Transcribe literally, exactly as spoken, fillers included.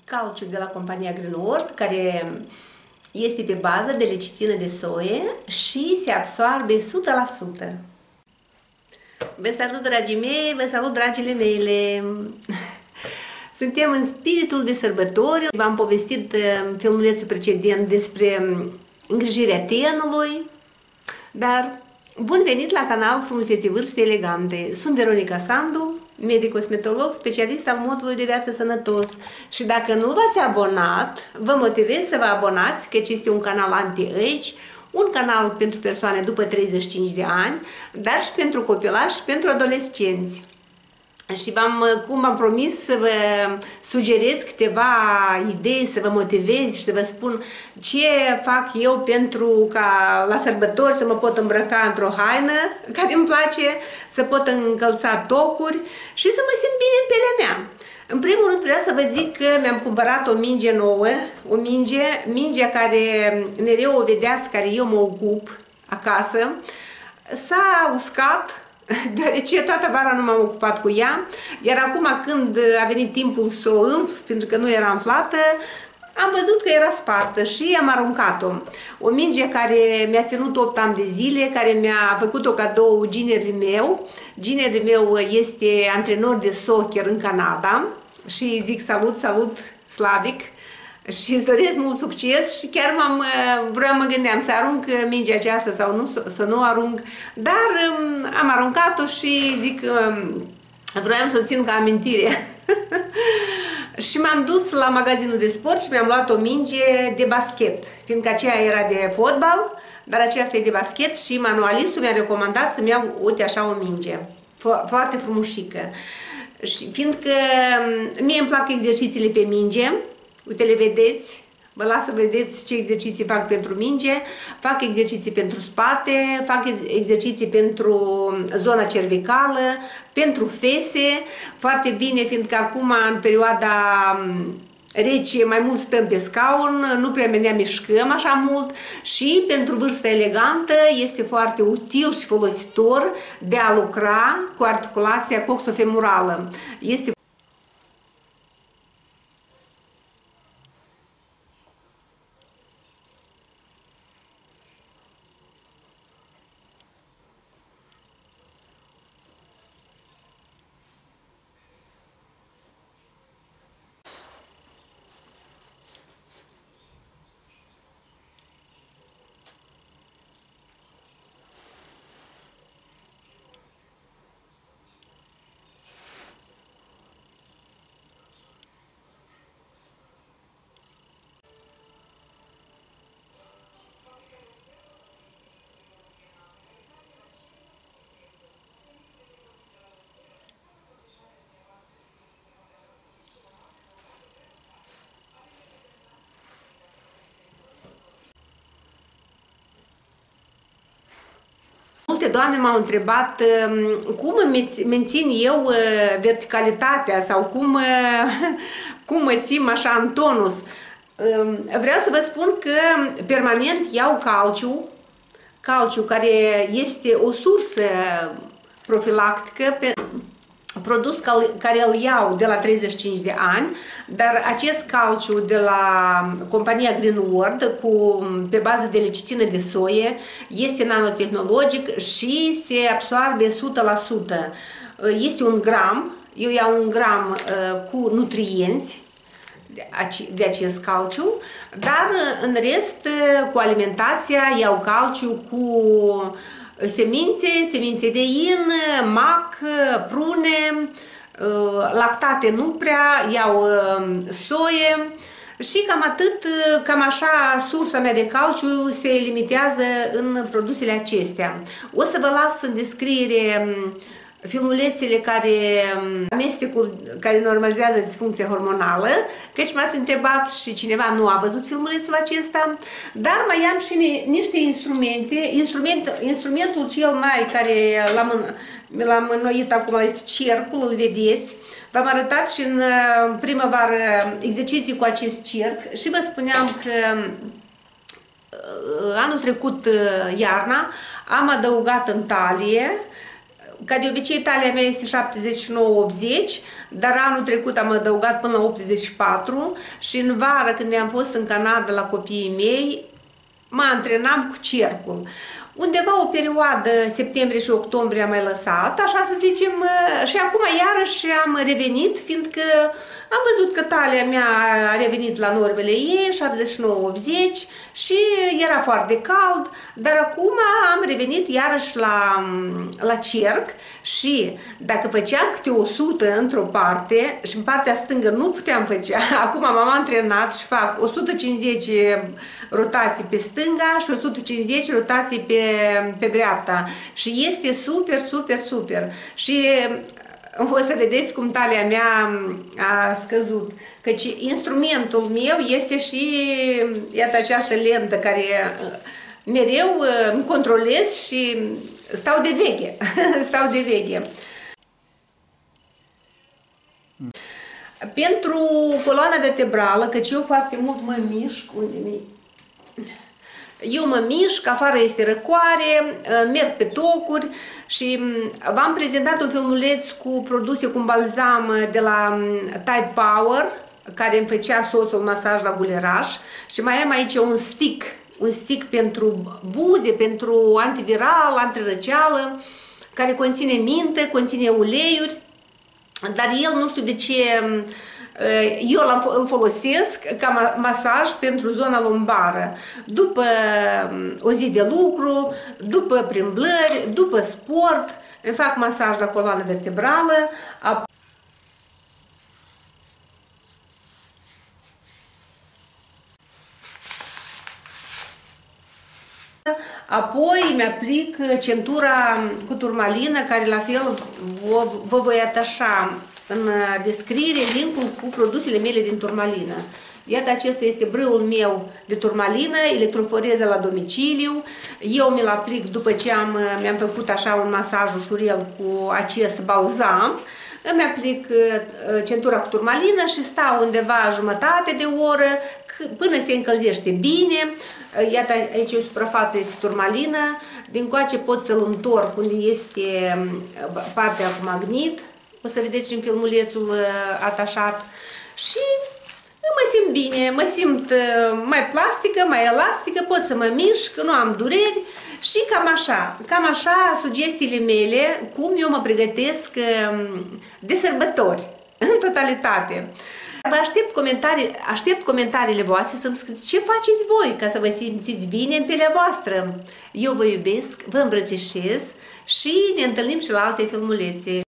calciu de la compania Greenword, care este pe bază de lecitină de soie și se absorbe o sută la sută. Vă salut, dragii mei, vă salut, dragile mele! Suntem în spiritul de sărbători. V-am povestit în filmulețul precedent despre îngrijirea tenului, dar bun venit la canal Frumuseții Vârste Elegante! Sunt Veronica Sandu, medic-cosmetolog, specialist al modului de viață sănătos. Și dacă nu v-ați abonat, vă motivez să vă abonați, căci este un canal anti-age, un canal pentru persoane după treizeci și cinci de ani, dar și pentru copilași și pentru adolescenți. Și v-am, cum v-am promis, să vă sugerez câteva idei, să vă motivez și să vă spun ce fac eu pentru ca la sărbători să mă pot îmbrăca într-o haină care îmi place, să pot încălța tocuri și să mă simt bine în pielea mea. În primul rând vreau să vă zic că mi-am cumpărat o minge nouă, o minge, mingea care mereu o vedeați, care eu mă ocup acasă, s-a uscat, deoarece toată vara nu m-am ocupat cu ea, iar acum când a venit timpul să o îmf, pentru că nu era umflată, am văzut că era spartă și am aruncat-o. O minge care mi-a ținut opt ani de zile, care mi-a făcut-o cadou ginerul meu. Ginerul meu este antrenor de soccer în Canada și zic salut, salut, Slavic! Și îți doresc mult succes și chiar m-am, vreau, mă gândeam să arunc mingea aceasta sau nu, să, să nu arunc, dar am aruncat-o și zic vreau să o țin ca amintire. Și m-am dus la magazinul de sport și mi-am luat o minge de basket, fiindcă aceea era de fotbal, dar aceasta e de basket și manualistul mi-a recomandat să-mi iau, uite așa, o minge, foarte frumușică. Și fiindcă mie îmi plac exercițiile pe minge, uite, le vedeți, vă las să vedeți ce exerciții fac pentru minge, fac exerciții pentru spate, fac exerciții pentru zona cervicală, pentru fese, foarte bine, fiindcă acum, în perioada rece, mai mult stăm pe scaun, nu prea ne mișcăm așa mult și pentru vârsta elegantă este foarte util și folositor de a lucra cu articulația coxofemorală. Este multe doamne m-au întrebat cum mențin eu verticalitatea sau cum, cum mă țin așa în tonus. Vreau să vă spun că permanent iau calciu, calciu care este o sursă profilactică, pe produs care îl iau de la treizeci și cinci de ani, dar acest calciu de la compania Greenword cu, pe bază de lecitină de soie este nanotehnologic și se absorbe o sută la sută. Este un gram, eu iau un gram uh, cu nutrienți de acest calciu, dar în rest cu alimentația iau calciu cu semințe, semințe de in, mac, prune, lactate nu prea, iau soie și cam atât, cam așa sursa mea de calciu se limitează în produsele acestea. O să vă las în descriere filmulețele care, amestecul care normalizează disfuncția hormonală, căci m-ați întrebat și cineva nu a văzut filmulețul acesta, dar mai am și niște instrumente, Instrument, instrumentul cel mai care l-am înnoit acum este cercul, îl vedeți, v-am arătat și în primăvară exerciții cu acest cerc și vă spuneam că anul trecut, iarna, am adăugat în talie Ca de obicei, talia mea este șaptezeci și nouă optzeci, dar anul trecut am adăugat până la optzeci și patru și în vară, când am fost în Canada la copiii mei, mă antrenam cu cercul. Undeva o perioadă, septembrie și octombrie am mai lăsat, așa să zicem, și acum iarăși am revenit, fiindcă am văzut că talia mea a revenit la normele ei, șaptezeci și nouă optzeci, și era foarte cald, dar acum am revenit iarăși la, la cerc și dacă făceam câte o sută într-o parte și în partea stângă nu puteam făcea, acum m-am antrenat și fac o sută cincizeci rotații pe stânga și o sută cincizeci rotații pe, pe dreapta și este super, super, super. Și o să vedeți cum talia mea a scăzut. Căci instrumentul meu este și, iată, această lentă care mereu îmi controlez și stau de veche. Stau de veche. Pentru coloana vertebrală, căci eu foarte mult mă mișc, unde mi Eu mă mișc, afară este răcoare, merg pe tocuri și v-am prezentat un filmuleț cu produse cu un balzam de la Type Power, care îmi făcea soțul masaj la guleraș, și mai am aici un stick, un stick pentru buze, pentru antiviral, antirăceală, care conține mintă, conține uleiuri, dar el nu știu de ce eu îl folosesc ca masaj pentru zona lumbară. După o zi de lucru, după plimbări, după sport, îmi fac masaj la coloană vertebrală. Apoi îmi aplic centura cu turmalină, care la fel vă voi atașa în descriere linkul cu produsele mele din turmalină. Iată, acesta este brâul meu de turmalină, electroforeză la domiciliu. Eu mi-l aplic după ce am, mi-am făcut așa un masaj ușurel cu acest balzam. Îmi aplic centura cu turmalină și stau undeva jumătate de oră până se încălzește bine. Iată, aici o suprafață este turmalină. Din coace pot să-l întorc unde este partea cu magnit. O să vedeți în filmulețul atașat. Și mă simt bine, mă simt mai plastică, mai elastică, pot să mă mișc, nu am dureri și cam așa, cam așa sugestiile mele, cum eu mă pregătesc de sărbători, în totalitate. Vă aștept comentarii, aștept comentariile voastre să-mi scrieți ce faceți voi ca să vă simțiți bine în pielea voastră. Eu vă iubesc, vă îmbrățișez și ne întâlnim și la alte filmulețe.